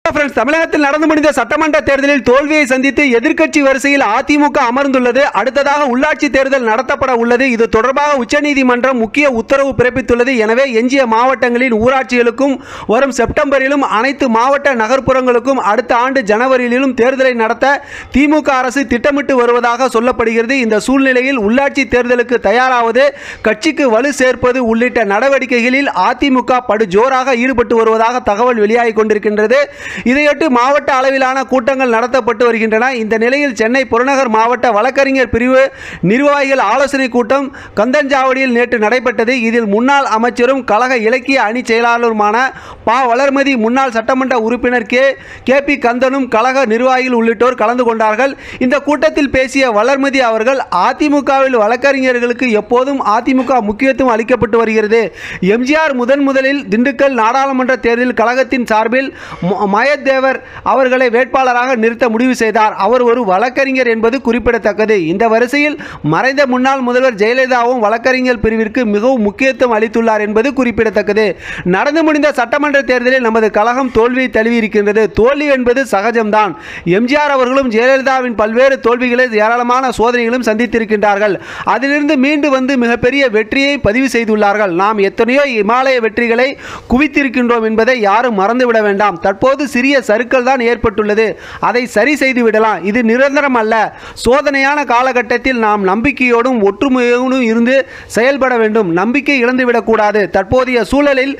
Friends தமிழகத்தில் நடந்து முடிந்த சட்டமன்ற தேர்தலில் தோல்வியை சந்தித்து எதிர்க்கட்சி வரிசையில் அதிமுக அமர்ந்துள்ளது. அடுத்ததாக உள்ளாட்சி தேர்தல் நடத்தப்பட உள்ளது. இது தொடர்பாக உச்சநீதிமன்றம் முக்கிய உத்தரவு பிறப்பித்துள்ளது. எனவே எஞ்சிய மாவட்டங்களின் ஊராட்சிகளுக்கும் வரும் செப்டம்பரிலும் அனைத்து மாவட்ட நகர்ப்புறங்களுக்கும் அடுத்த ஆண்டு ஜனவரியிலும் தேர்தலை நடத்த திமுக அரசு திட்டமிட்டு வருவதாக சொல்லப்படுகிறது. இந்த சூழ்நிலையில் உள்ளாட்சி தேர்தலுக்கு தயாராவது, கட்சிக்கு வலு சேர்ப்பது உள்ளிட்ட நடவடிக்கைகளில் அதிமுக படு ஜோராக ஈடுபட்டு வருவதாக தகவல் வெளியாகி கொண்டிருக்கின்றது. இதையொட்டி மாவட்ட அளவிலான கூட்டங்கள் நடத்தப்பட்டு வருகின்றன. இந்த நிலையில் சென்னை புறநகர் மாவட்ட வழக்கறிஞர் பிரிவு நிர்வாகிகள் ஆலோசனை கூட்டம் கந்தஞ்சாவடியில் நேற்று நடைபெற்றது. இதில் முன்னாள் அமைச்சரும் கழக இலக்கிய அணி செயலாளருமான பா. வளர்மதி, முன்னாள் சட்டமன்ற உறுப்பினர் கே பி கந்தனும் கழக நிர்வாகிகள் உள்ளிட்டோர் கலந்து கொண்டார்கள். இந்த கூட்டத்தில் பேசிய வளர்மதி அவர்கள், அதிமுகவில் வழக்கறிஞர்களுக்கு எப்போதும் அதிமுக முக்கியத்துவம் அளிக்கப்பட்டு வருகிறது. எம்ஜிஆர் முதலில் திண்டுக்கல் நாடாளுமன்ற தேர்தலில் கழகத்தின் சார்பில் மயத்தேவர் அவர்களை வேட்பாளராக நிறுத்த முடிவு செய்தார். அவர் ஒரு வழக்கறிஞர் என்பது குறிப்பிடத்தக்கது. இந்த வரிசையில் மறைந்த முன்னாள் முதல்வர் ஜெயலலிதாவும் வழக்கறிஞர் பிரிவிற்கு மிகவும் முக்கியத்துவம் அளித்துள்ளார் என்பது குறிப்பிடத்தக்கது. நடந்து முடிந்த சட்டமன்ற தேர்தலில் நமது கழகம் தோல்வியை தழுவியிருக்கின்றது. தோல்வி என்பது சகஜம்தான். எம்ஜிஆர் அவர்களும் ஜெயலலிதாவின் பல்வேறு தோல்விகளை, ஏராளமான சோதனைகளும் சந்தித்திருக்கின்றார்கள். அதிலிருந்து மீண்டு வந்து மிகப்பெரிய வெற்றியை பதிவு செய்துள்ளார்கள். நாம் எத்தனையோ இமாலய வெற்றிகளை குவித்திருக்கின்றோம் என்பதை யாரும் மறந்துவிட வேண்டாம். தற்போது சிறிய சறுக்கல் தான் ஏற்பட்டுள்ளது. அதை சரி செய்து விடலாம். இது நிரந்தரம் அல்ல. சோதனையான காலகட்டத்தில் நாம் நம்பிக்கையோடும் ஒற்றுமையோடும் இருந்து செயல்பட வேண்டும். நம்பிக்கை இழந்துவிடக்கூடாது. தற்போதைய சூழலில்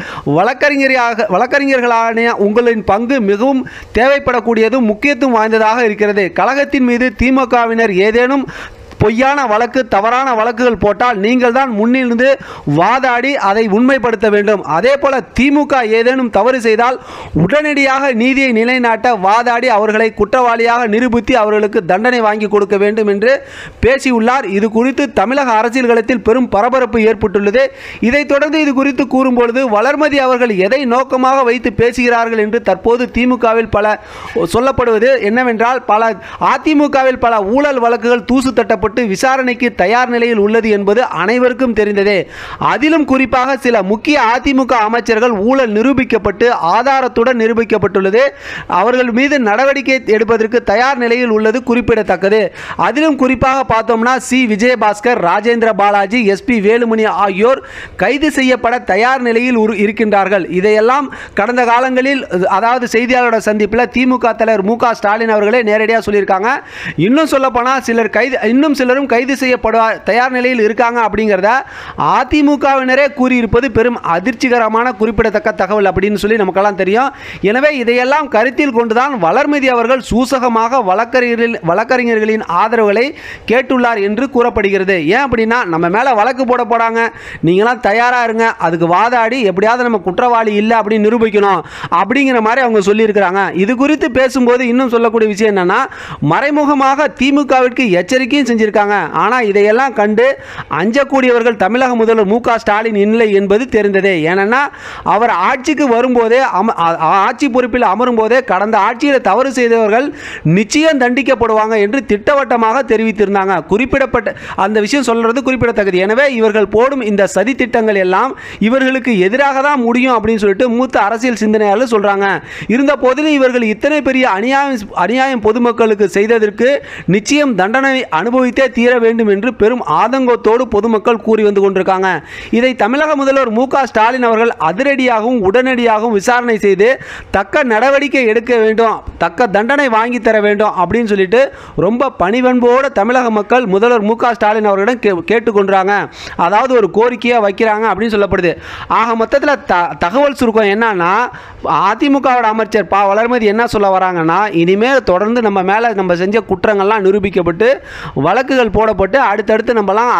வழக்கறிஞர்களான உங்களின் பங்கு மிகவும் தேவைப்படக்கூடியதும் முக்கியத்துவம் வாய்ந்ததாக இருக்கிறது. கழகத்தின் மீது திமுகவினர் ஏதேனும் பொய்யான வழக்கு, தவறான வழக்குகள் போட்டால் நீங்கள் தான் முன்னிருந்து வாதாடி அதை உண்மைப்படுத்த வேண்டும். அதே போல திமுக ஏதேனும் தவறு செய்தால் உடனடியாக நீதியை நிலைநாட்ட வாதாடி அவர்களை குற்றவாளியாக நிரூபித்து அவர்களுக்கு தண்டனை வாங்கி கொடுக்க வேண்டும் என்று பேசியுள்ளார். இது குறித்து தமிழக அரசியல் களத்தில் பெரும் பரபரப்பு ஏற்பட்டுள்ளது. இதைத் தொடர்ந்து இது குறித்து கூறும்பொழுது, வளர்மதி அவர்கள் எதை நோக்கமாக வைத்து பேசுகிறார்கள் என்று தற்போது திமுகவில் பல சொல்லப்படுவது என்னவென்றால், அதிமுகவில் பல ஊழல் வழக்குகள் தூசு தட்டப்பட்டு விசாரணைக்கு தயார் நிலையில் உள்ளது என்பது அனைவருக்கும் தெரிந்ததே. அதிலும் குறிப்பாக சில முக்கிய அதிமுக அமைச்சர்கள் ஊழல் நிரூபிக்கப்பட்டு ஆதாரத்துடன் நிரூபிக்கப்பட்டுள்ளது. அவர்கள் மீது நடவடிக்கை எடுப்பதற்கு தயார் நிலையில் உள்ளது குறிப்பிடத்தக்கது. அதிலும் குறிப்பாக பார்த்தோம்னா சி. விஜயபாஸ்கர், ராஜேந்திர பாலாஜி, எஸ்பி வேலுமணி ஆகியோர் கைது செய்யப்பட தயார் நிலையில் இருக்கின்றார்கள். இதையெல்லாம் கடந்த காலங்களில், அதாவது செய்தியாளரோட சந்திப்பில் திமுக தலைவர் மு க ஸ்டாலின் அவர்களே நேரடியாக சொல்லியிருக்காங்க. இன்னும் சொல்ல போனால் சிலரும் கைது செய்யப்பட தயார் நிலையில் இருக்காங்க அப்படிங்கிறத அதிமுகவினரே கூறியிருப்பது பெரும் அதிர்ச்சிகரமான குறிப்பிடத்தக்க தகவல் அப்படின்னு சொல்லி நமக்கெல்லாம் தெரியும். எனவே இதையெல்லாம் கருத்தில் கொண்டுதான் வளர்மதி அவர்கள் சூசகமாக வழக்கறிஞர்களின் ஆதரவுகளை கேட்டுள்ளார் என்று கூறப்படுகிறது. ஏன் அப்படின்னா, நம்ம மேல வழக்கு போட போறாங்க, நீங்களாம் தயாரா இருங்க, அதுக்கு வாதாடி எப்படியாவது நம்ம குற்றவாளி இல்லை அப்படின்னு நிரூபிக்கணும் அப்படிங்கிற மாதிரி அவங்க சொல்லியிருக்கிறாங்க. இது குறித்து பேசும்போது இன்னும் சொல்லக்கூடிய விஷயம் என்னன்னா, மறைமுகமாக திமுகவிற்கு எச்சரிக்கையும் செஞ்சிருக்காங்க. ஆனால் இதையெல்லாம் கண்டு அஞ்சக்கூடியவர்கள் தமிழக முதல்வர் மு க ஸ்டாலின் இல்லை என்பது தெரிந்ததே. ஏன்னா அவர் ஆட்சிக்கு வரும்போதே, ஆட்சி பொறுப்பில் அமரும் போதே கடந்த ஆட்சியில் தவறு செய்தவர்கள் நிச்சயம் தண்டிக்கப்படுவாங்க என்று திட்டவட்டமாக தெரிவித்திருந்தாங்க. குறிப்பிடப்பட்ட அந்த விஷயம் சொல்றது குறிப்பிடத்தக்கது. எனவே இவர்கள் போடும் இந்த சதி திட்டங்கள் எல்லாம் இவர்களுக்கு எதிராக தான் முடியும் அப்படின்னு சொல்லிட்டு மூத்த அரசியல் சிந்தனையாளர் சொல்றாங்க. இருந்த போதிலும் இவர்கள் இத்தனை பெரிய அநியாயம் பொதுமக்களுக்கு செய்ததற்கு நிச்சயம் தண்டனை அனுபவித்தே தீர வேண்டும் என்று பெரும் ஆதங்கத்தோடு பொதுமக்கள் கூறி வந்து கொண்டிருக்காங்க. இதை தமிழக முதல்வர் மு க ஸ்டாலின் அவர்கள் அதிரடியாகவும் உடனடியாகவும் விசாரணை செய்து தக்க நடவடிக்கை எடுக்க வேண்டும், தக்க தண்டனை வாங்கி தர வேண்டும் அப்படின்னு சொல்லிட்டு ரொம்ப பணிவன்போடு தமிழக மக்கள் முதல்வர் மு க ஸ்டாலின் அவர்களிடம் கேட்டுக்கொண்டாங்க. அதாவது ஒரு கோரிக்கையை வைக்கிறாங்க அப்படின்னு சொல்லப்படுது. ஆக மொத்தத்தில் தகவல் சுருக்கம் என்னன்னா, அதிமுகவோட அமைச்சர் பா. வளர்மதி என்ன சொல்ல வராங்கன்னா, இனிமேல் தொடர்ந்து நம்ம மேலே நம்ம செஞ்ச குற்றங்கள்லாம் நிரூபிக்கப்பட்டு வழக்குகள் போடப்பட்டு அடுத்தடுத்து நம்மலாம்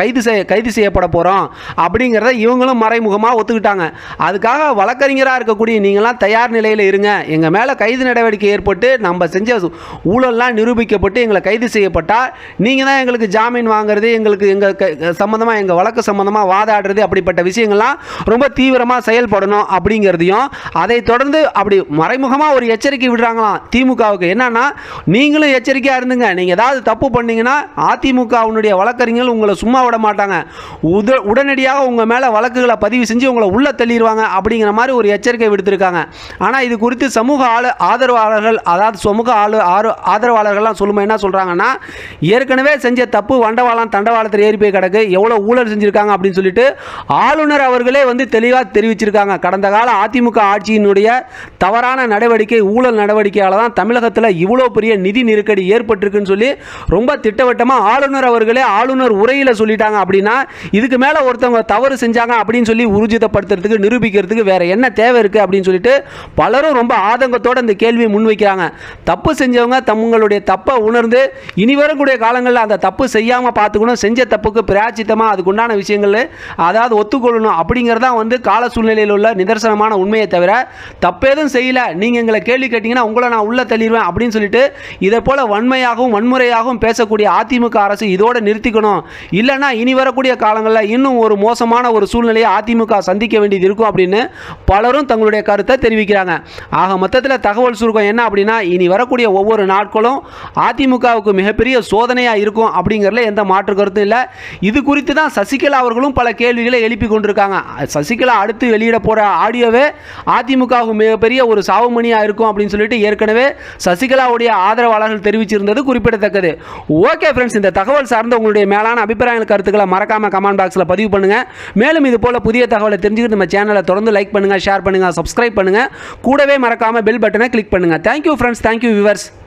கைது செய்யப்பட போகிறோம் அப்படிங்கிறத இவங்களும் மறைமுகமாக ஒத்துக்கிட்டாங்க. அதுக்காக வழக்கறிஞராக இருக்கக்கூடிய நீங்களாம் தயார் நிலையில் இருங்க. எங்கள் மேலே கைது நடவடிக்கை ஏற்பட்டு நம்ம செஞ்ச ஊழல்லாம் நிரூபிக்கப்பட்டு எங்களை கைது செய்யப்பட்டால் நீங்கள் தான் எங்களுக்கு ஜாமீன் வாங்குறது, எங்களுக்கு எங்கள் சம்மந்தமாக, எங்கள் வழக்கு சம்மந்தமாக வாதாடுறது, அப்படிப்பட்ட விஷயங்கள்லாம் ரொம்ப தீவிரமாக செயல்படணும் அப்படிங்கிறதையும், அதை தொடர்ந்து அப்படி மறைமுகமாக ஒரு எச்சரிக்கை விடுறாங்களாம் திமுகவுக்கு. என்னன்னா, நீங்களும் எச்சரிக்கையாக இருந்துங்க, நீங்கள் ஏதாவது தப்பு பண்ணீங்கன்னா அதிமுகவினுடைய வழக்கறிஞர்கள் உங்களை சும்மா விட மாட்டாங்க. உடனடியாக உங்கள் மேலே வழக்குகளை பதிவு செஞ்சு உங்களை உள்ள தள்ளிடுவாங்க அப்படிங்கிற மாதிரி ஒரு எச்சரிக்கை விடுத்திருக்காங்க. ஆனால் இது குறித்து சமூக ஆதரவாளர்கள், அதாவது சமூக ஆதரவாளர்கள்லாம் சொல்லும்போது என்ன சொல்கிறாங்கன்னா, ஏற்கனவே செஞ்ச தப்பு வண்டவாளம் தண்டவாளத்தில் ஏறி போய் கிடக்கு, எவ்வளோ ஊழல் செஞ்சுருக்காங்க அப்படின்னு சொல்லிட்டு ஆளுநர் அவர்களே வந்து தெளிவாக தெரிவிச்சிருக்காங்க. கடந்த கால அதிமுக ஆட்சியினுடைய தவறான நடவடிக்கை, ஊழல் நடவடிக்கையால் தான் தமிழகத்தில் இவ்வளோ பெரிய நிதி நெருக்கடி ஏற்பட்டிருக்குன்னு சொல்லி ரொம்ப திட்டவட்டமாக ஆளுநர் அவர்களே ஆளுநர் உரையில் சொல்லிட்டாங்க. அப்படின்னா இதுக்கு மேலே ஒருத்தவங்க தவறு செஞ்சாங்க அப்படின்னு சொல்லி உறுதிப்படுத்துறதுக்கு, நிரூபிக்கிறதுக்கு வேற என்ன தேவை இருக்குது அப்படின்னு சொல்லிட்டு பலரும் ரொம்ப ஆதங்கத்தோடு இந்த கேள்வியை முன்வைக்கிறாங்க. தப்பு செஞ்சவங்க தங்களுடைய தப்பை உணர்ந்து இனி வரக்கூடிய காலங்களில் அந்த தப்பு செய்யாமல் பார்த்துக்கணும், செஞ்ச தப்புக்கு பிராச்சித்தமாக அதுக்குண்டான விஷயங்கள் அதாவது ஒத்துக்கொள்ளணும் அப்படிங்கிறதான் வந்து கால சூழ்நிலையில் உள்ள நிதர்சனமான உண்மையை தவிர, தப்பேதும் செய்யல, நீங்கள் எங்களை கேள்வி கேட்டீங்கன்னா உங்களை நான் உள்ள தள்ளிடுவேன் அப்படின்னு சொல்லிட்டு இதை போல வன்மையாகவும் வன்முறையாகவும் பேசக்கூடிய அதிமுக அரசு இதோட நிறுத்திக்கணும். இல்லைன்னா இனி வரக்கூடிய காலங்களில் இன்னும் ஒரு மோசமான ஒரு சூழ்நிலையை அதிமுக சந்திக்க வேண்டியது இருக்கும் அப்படின்னு பலரும் தங்களுடைய கருத்தை தெரிவிக்கிறாங்க. ஆக மொத்தத்தில் தகவல் சுருக்கம் என்ன அப்படின்னா, இனி வரக்கூடிய ஒவ்வொரு நாட்களும் அதிமுகவுக்கு மிகப்பெரிய சோதனையாக இருக்கும் அப்படிங்கிறதுல எந்த மாற்று கருத்தும் இல்லை. இது குறித்து தான் சசிகலா அவர்களும் பல கேள்விகளை எழுப்பி கொண்டிருக்காங்க. சசிகலா அடுத்து வெளியிட போகிற ஆடியோவே அதிமுகவுக்கு மிகப்பெரிய ஒரு சாவுமணியாக இருக்கும் அப்படின்னு சொல்லிட்டு ஏற்கனவே சசிகலாவுடைய ஆதரவாளர்கள் தெரிவிச்சிருந்தது குறிப்பிடத்தக்கது. ஓகே ஃப்ரெண்ட்ஸ், இந்த தகவல் சார்ந்த உங்களுடைய மேலான அபிப்பிராயங்கள் கருத்துக்களை மறக்காம கமெண்ட் பாக்ஸில் பதிவு பண்ணுங்க. மேலும் இது போல புதிய தகவலை தெரிஞ்சுக்கிட்டு நம்ம சேனலை தொடர்ந்து லைக் பண்ணுங்க, ஷேர் பண்ணுங்க, சப்ஸ்கிரைப் பண்ணுங்க. கூடவே மறக்காம பெல் பட்டனை கிளிக் பண்ணுங்க. Thank you friends, thank you viewers.